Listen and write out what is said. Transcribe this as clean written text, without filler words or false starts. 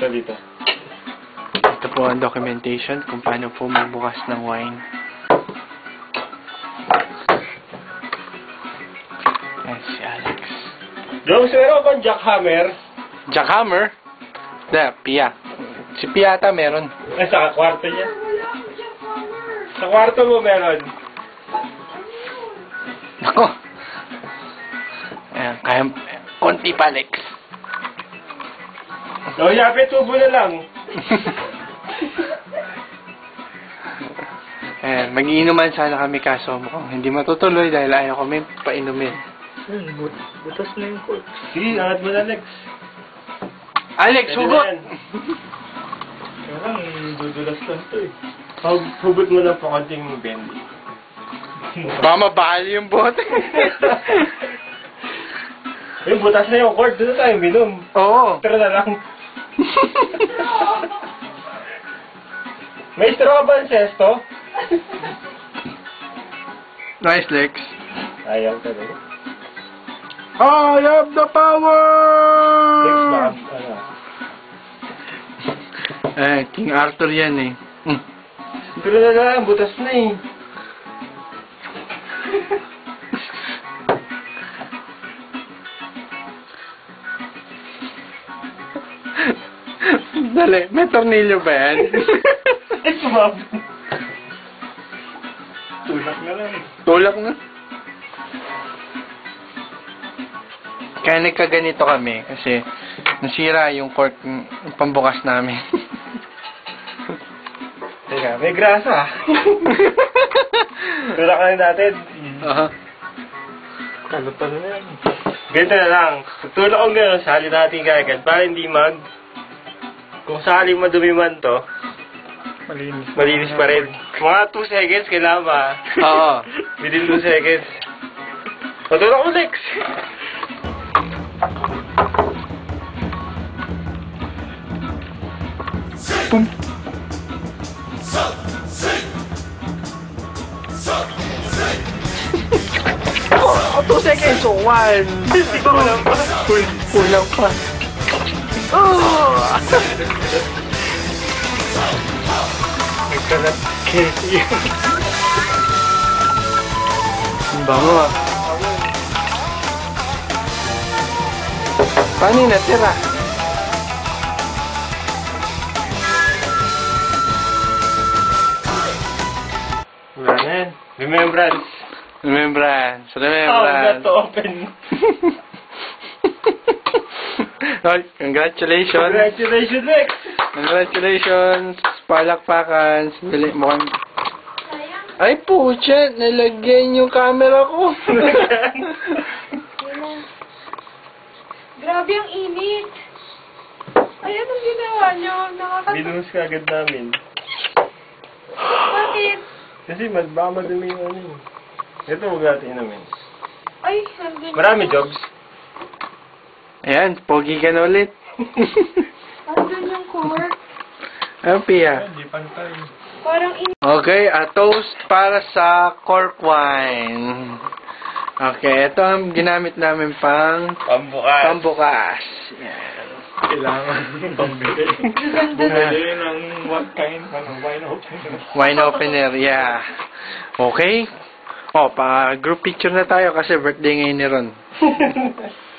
Dito. Ito po ang documentation kung paano po magbukas ng wine. Ayan si Alex. Jones, meron bang jackhammer? Jackhammer? Pia. Si Pia ata meron. Ay, sa kwarto niya. Sa kwarto mo meron. Ako. Ayan, kaya konti pa, Alex. O, yape, tubo na lang. Ayan, mag-iinuman sana kami kaso mukhang hindi matutuloy dahil ayaw kami painumin. Butas na yung court. Sige, angat mo na, Alex. Alex, hugot! Kaya lang, dudulas lang ito eh. Hugot mo na po konting bendy. Baka mabali yung bote. Yung butas na yung cord, doon na tayo minom. Oo. Tara na lang. May straw ka ba ang sesto? Nice, Lex. Ayaw talaga. I have the power! Next time, ano? King Arthur yan eh. Tara na lang, butas na eh. Dali, may tornilyo ba yan? Ay, sumab. Tulak na lang. Tulak na. Kaya nagkaganito kami kasi nasira yung cork, yung pambukas namin. Teka, may grasa. Tulak na rin natin. Kalutan na yan. Ganito na lang. Tutulak ko gano'n, sali natin kagad para hindi kung sakaling madumi man to, malinis pa rin. Mga 2 seconds kailangan ba? Oo. Within 2 seconds. Tutulak ko, Lex. Boom. 2 seconds, so 1. Kulang pa. Kulang pa. Nagkalat Casey. Ang bango ah. Paano yung natira? Wala na yan. Remembrance. Remembrance. How not Remembrance. to open. Congratulations. Congratulations, Lex. Congratulations. Palakpakan. Dali, mukhang... Ay, pucha. Nalagyan yung camera ko. Grabe ang init. Ayan ang ginawa niyo. Binus ka agad namin. Bakit? Kasi baka madumi yung ano yun. Ito huwag natin namin. Ay, nandun. Marami jobs. Ayan, pogi ka na ulit. Nandun yung cork. Ano, Pia? Hindi pantay. Parang init. Okay, a toast para sa cork wine. Okay, ito ang ginamit namin pang Pambukas. pambukas. Yan. Kailangan pambili. Bumili ng what kind? Wine opener. Wine opener, yeah. Okay. Oh, pa group picture na tayo kasi birthday ngayon ni Ron.